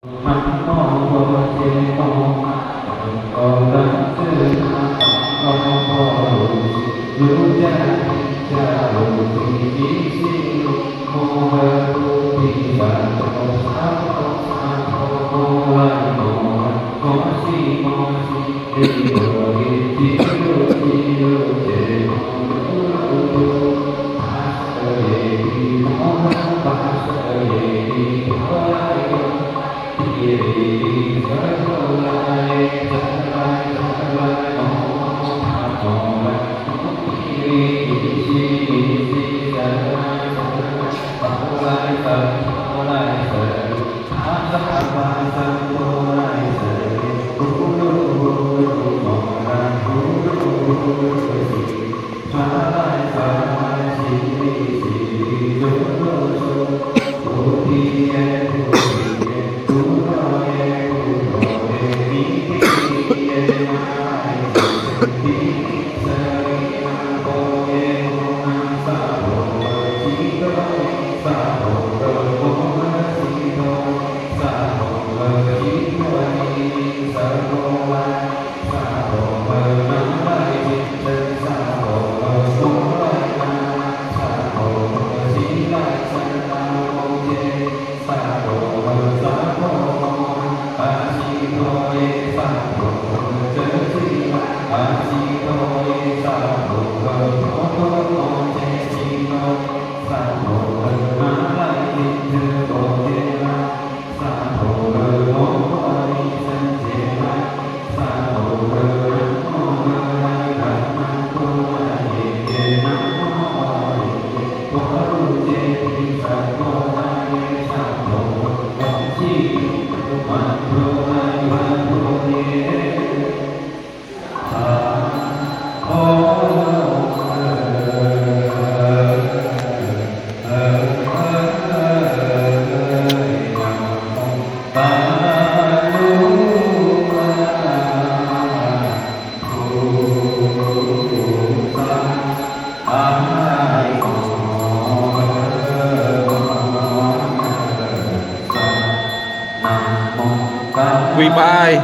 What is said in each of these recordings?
Quỳ bài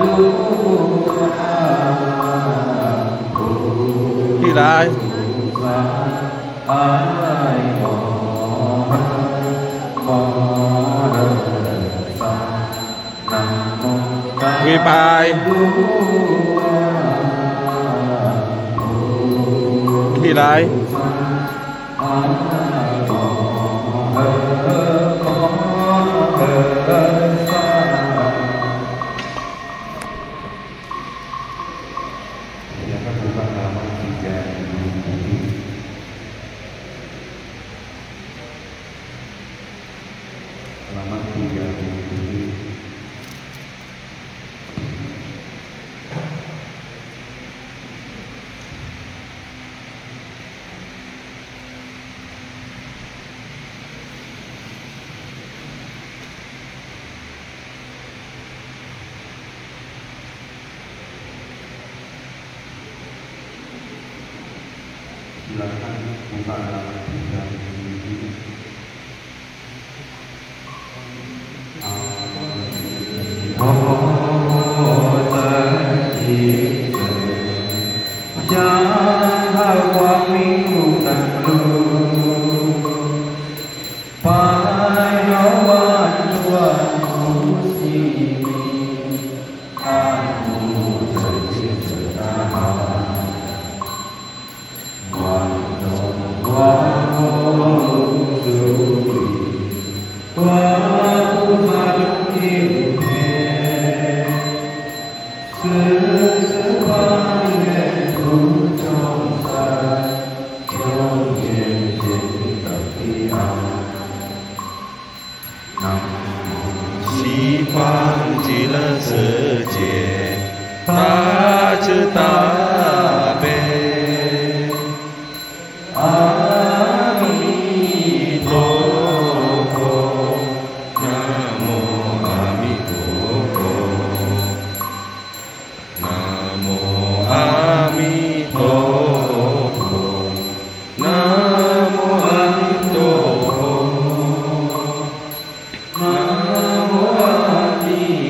Ghi lại Ghi bài Ghi lại silakan buka halaman 西方极乐世界，大慈大悲，阿弥陀佛，南无阿弥陀佛，南无阿弥陀佛，南无阿弥陀佛。南无阿弥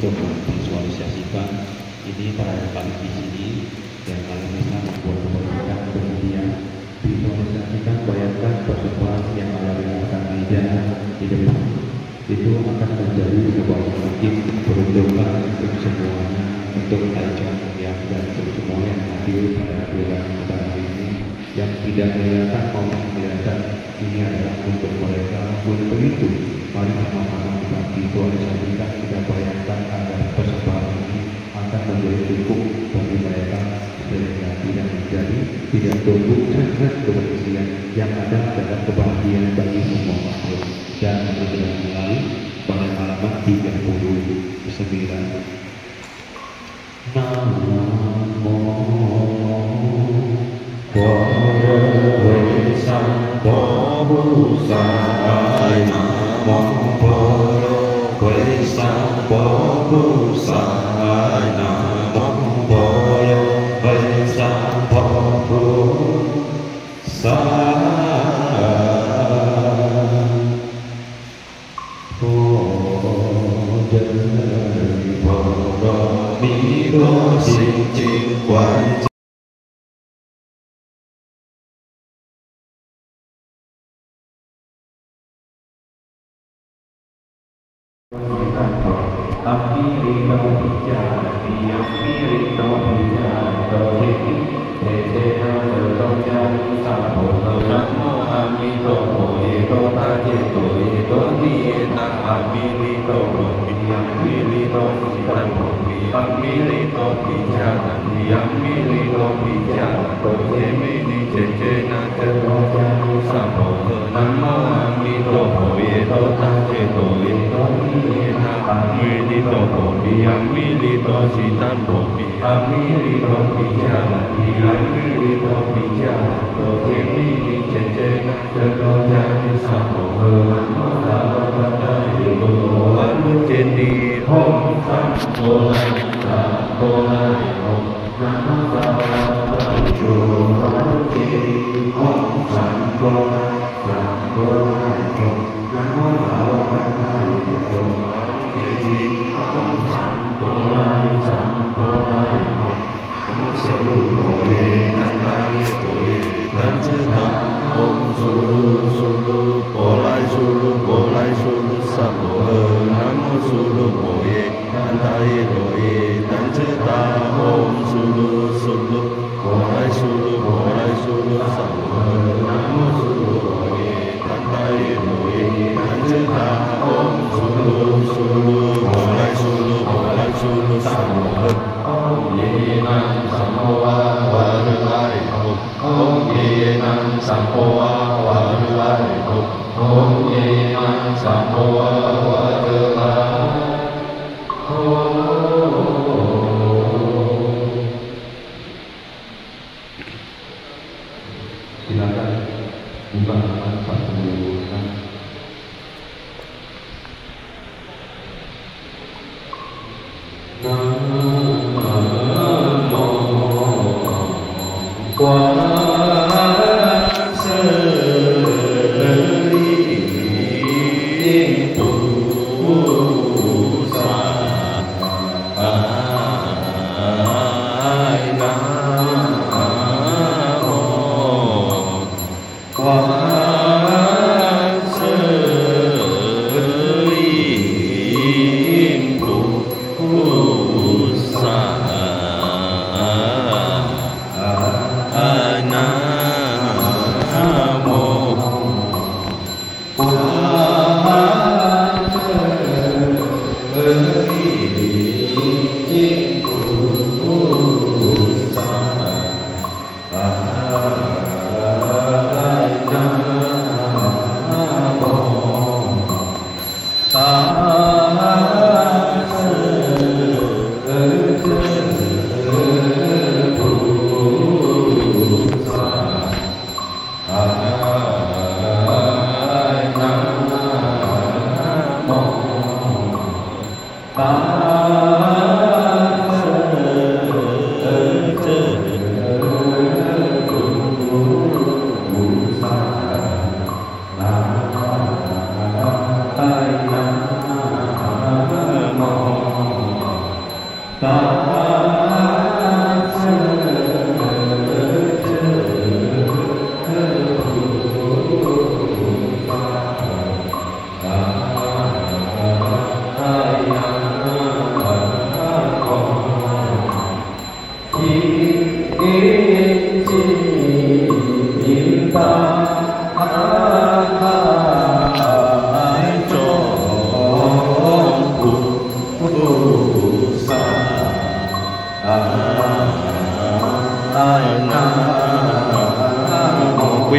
untuk memvisualisasikan ini perayaan di sini yang kalian bisa membuat kemerdekaan kemudian visualisasikan, bayangkan pertemuan yang kalian akan lihat di depan itu akan menjadi sebuah semakin peruntungan untuk semuanya, untuk Tay Zhong Yang dan untuk semua yang hadir pada bulan hari ini yang tidak kelihatan maupun kelihatan. Ini adalah untuk mereka. Untuk itu mari sama-sama kita visualisasikan, kita bayangkan agar persembahan ini akan menjadi cukup bagi mereka sehingga tidak menjadi, tidak tumbuh sangat kebersihan yang ada dalam kebahagiaan bagi semua makhluk. Dan sudah mulai pada halaman 39. Namo Bhagavate Sambho Buddhaya. Namo Bhagavate Sambho Buddhaya. Namo Bhagavate Sambho Buddhaya.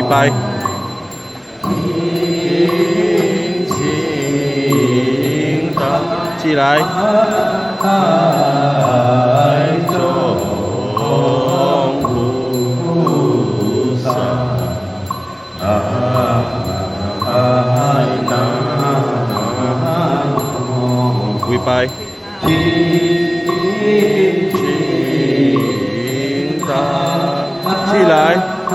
bài. Chi lại. Quy bài. Chi lại.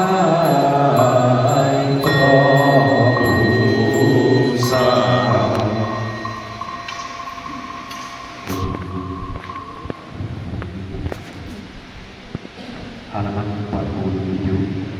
Halaman 47.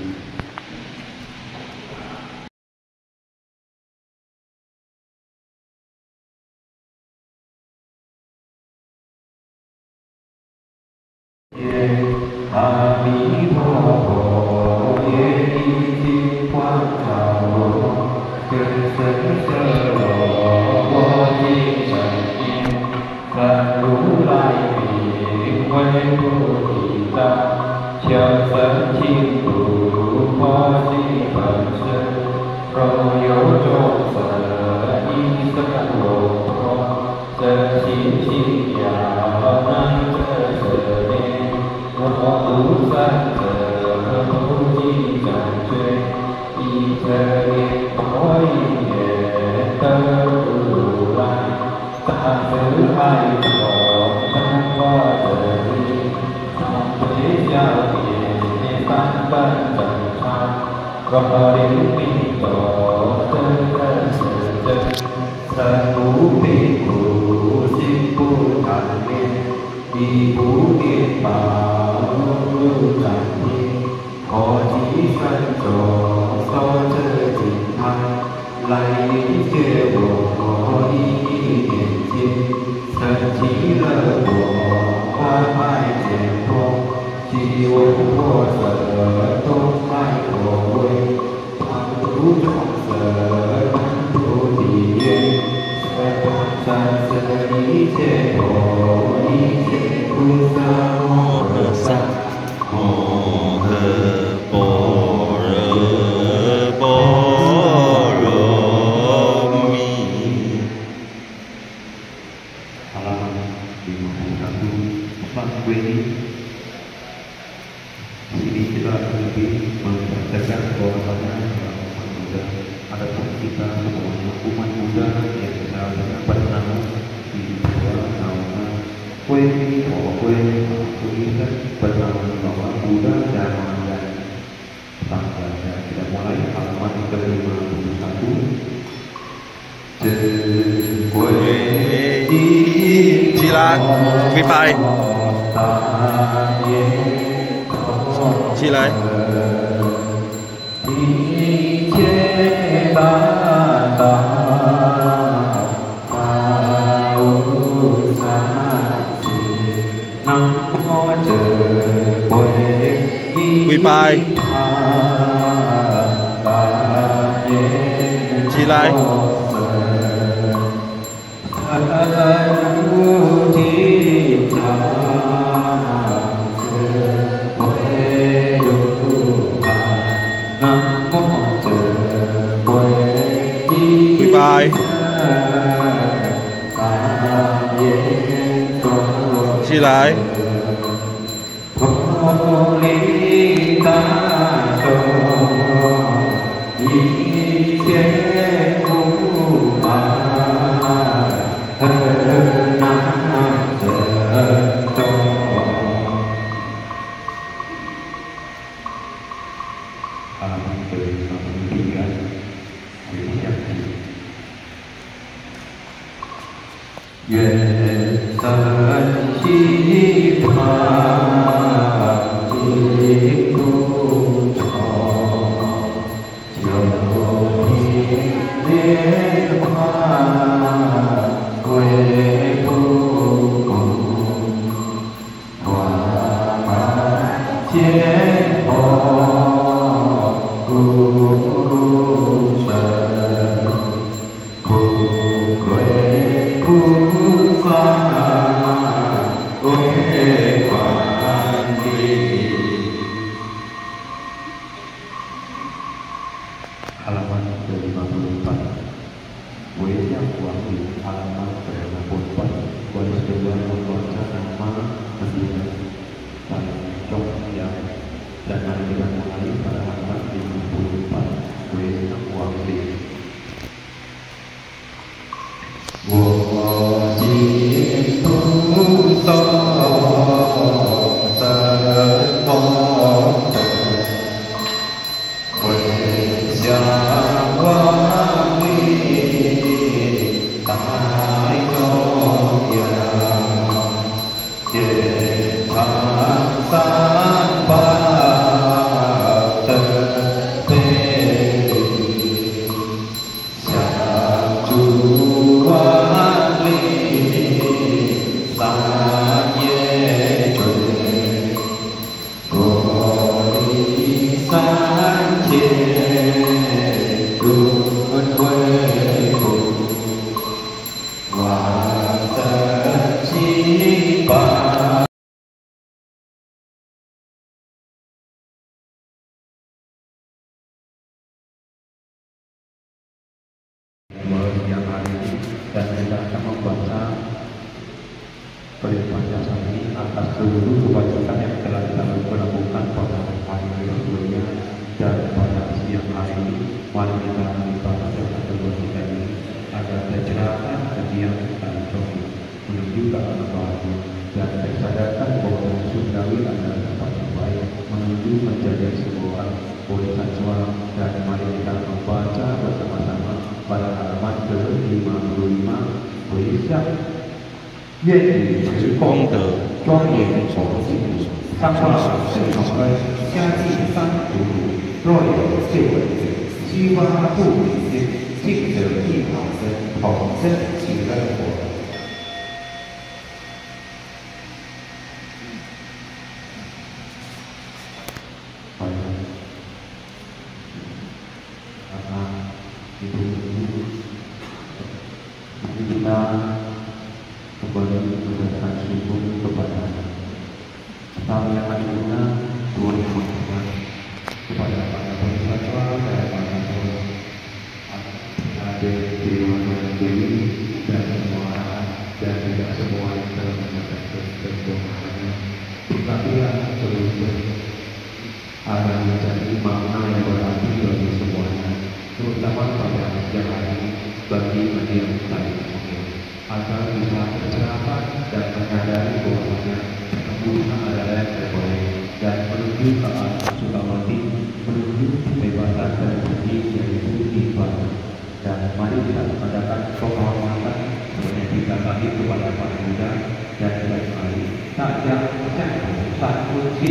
Chi lại. Quy bài. Chi lại. Quy bài. Chi lại. Quy bài. Chi lại. Hãy subscribe cho kênh Ghiền Mì Gõ để không bỏ lỡ Pancasila atas seluruh kewajiban yang telah dilakukan pada hari sebelumnya dan pada siang hari ini. Mari kita ibadah dengan kedua kita ini agar tercerahkan hati yang kita coba menuju ke arah bahagia dan tersadarkan bahwa surgawi adalah tempat yang baik menuju menjadi sebuah urusan suara. Dan mari kita membaca bersama-sama pada halaman ke-55 tulisan 愿以之功德庄严佛经，上报四重恩，加济三途鲁。若有见闻者，悉发不离心，尽得一法身，同生其乐火。kita kembali mengucapkan syukur kepada Allah yang Maha Esa, Tuhan yang Maha Esa, kepada para pemirsa dan para ada di mana Dewi dan semua dan juga semua yang telah menyaksikan perjuangannya. Berkatilah seluruh agar menjadi makna yang berarti bagi semuanya, terutama pada yang hari ini bagi media tadi, agar bisa tercerahkan dan menyadari bahwasanya Tuhan adalah yang terbaik dan menuju ke arah sukamati, menuju kebebasan dan rezeki yaitu ibadah. Dan mari kita mengadakan penghormatan sebagai kita tadi kepada para muda dan baik hari saja satu kunci.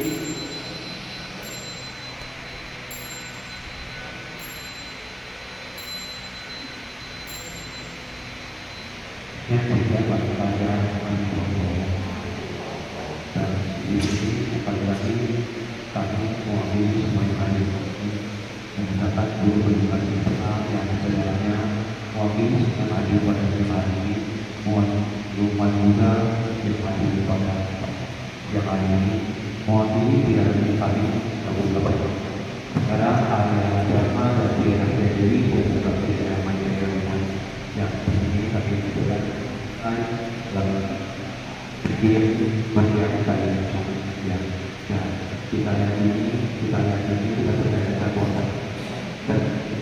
Yang didapat pada manusia dan di sini sekali lagi kami mewakili semua yang ada ini mendapat guru edukasi besar yang sebenarnya mewakili yang ada pada hari ini, mohon rumah muda yang ada pada yang hari ini mewakili biar kami kabul lepas. Sekarang ada drama dan biar diri dan juga biar yang ini kami juga dalam pikir menyiapkan yang kita lihat ini kita berdasarkan kuasa dan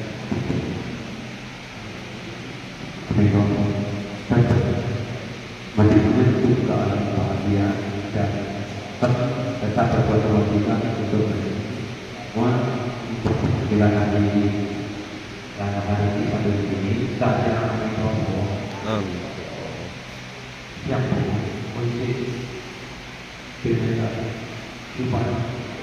memang menuju ke alam bahagia dan tetap berbuat kewajiban untuk semua bila hari ini sampai di sini saja yang mesti kita ibadah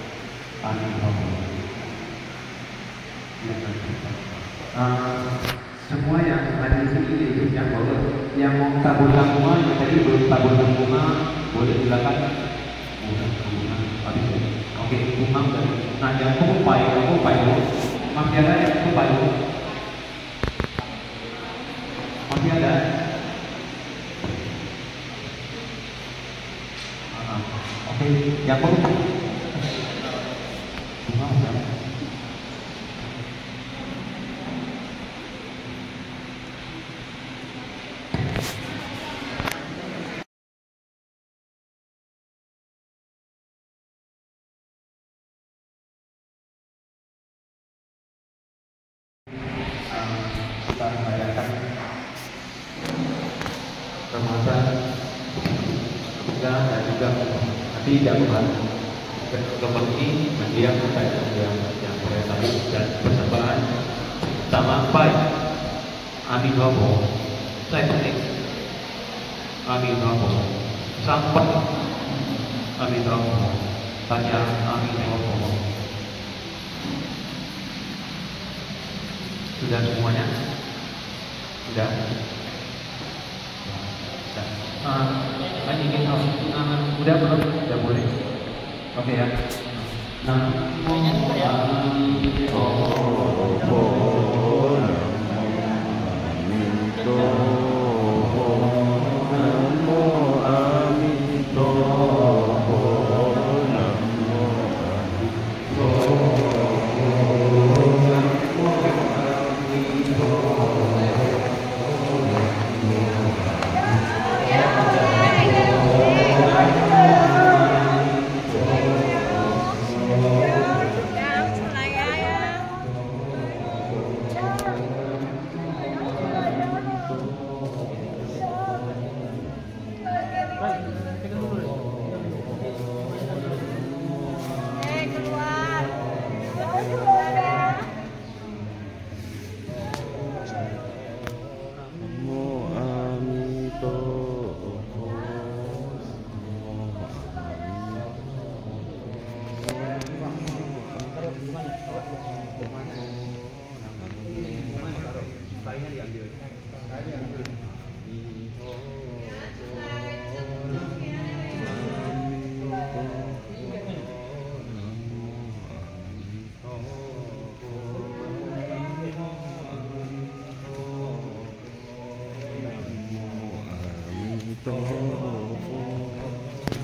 semua yang ada di sini itu yang boleh, yang mau tabur semua yang tadi belum tabur bunga boleh silakan bunga habis oke bunga dan nah yang kupai masih ada yang kupai masih ada. Oke, yang mau kita merayakan Ramadan dan juga nanti dapat seperti mendiam yang saya tadi dan persembahan sampai amin robo saya penting amin robo sampai amin robo tanya amin robo sudah semuanya sudah ingin udah belum? Udah boleh. Oke ya.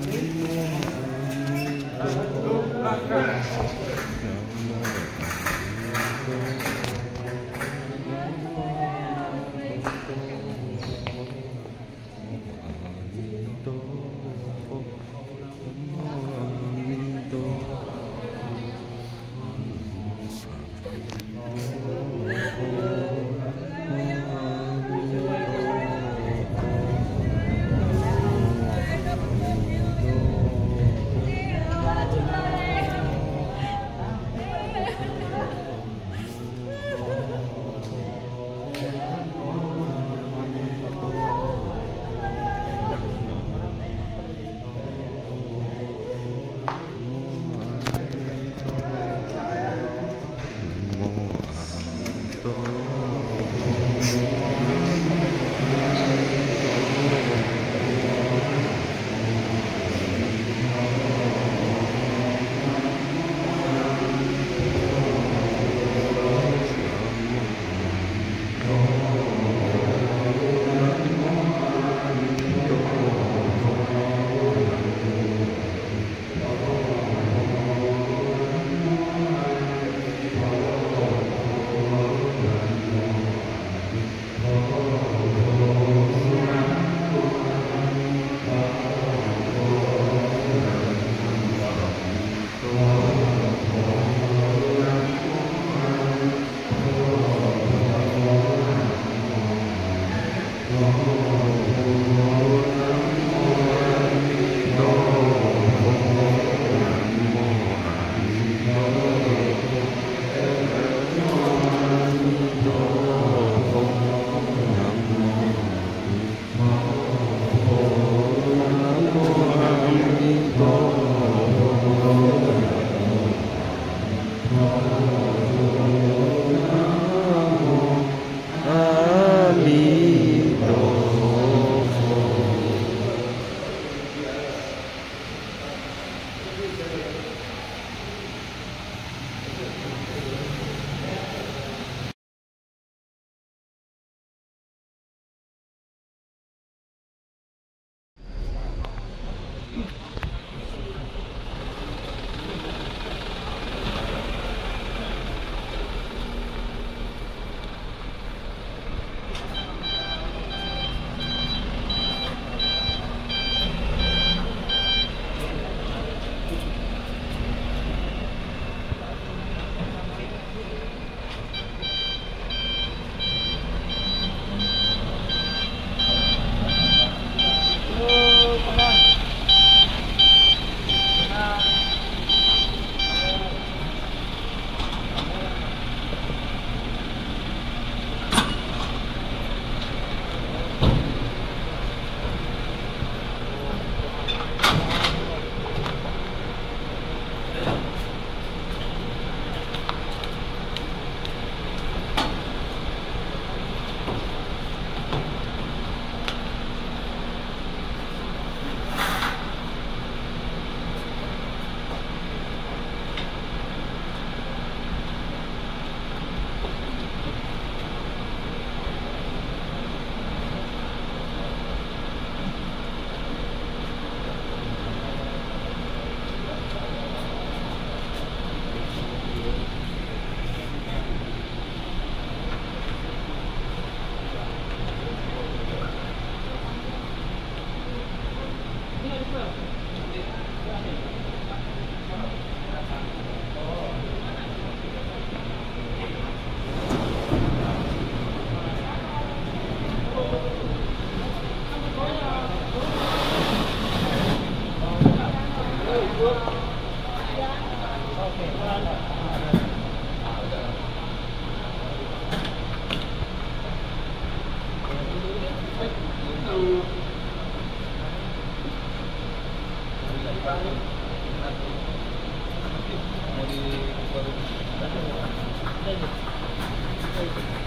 Mau di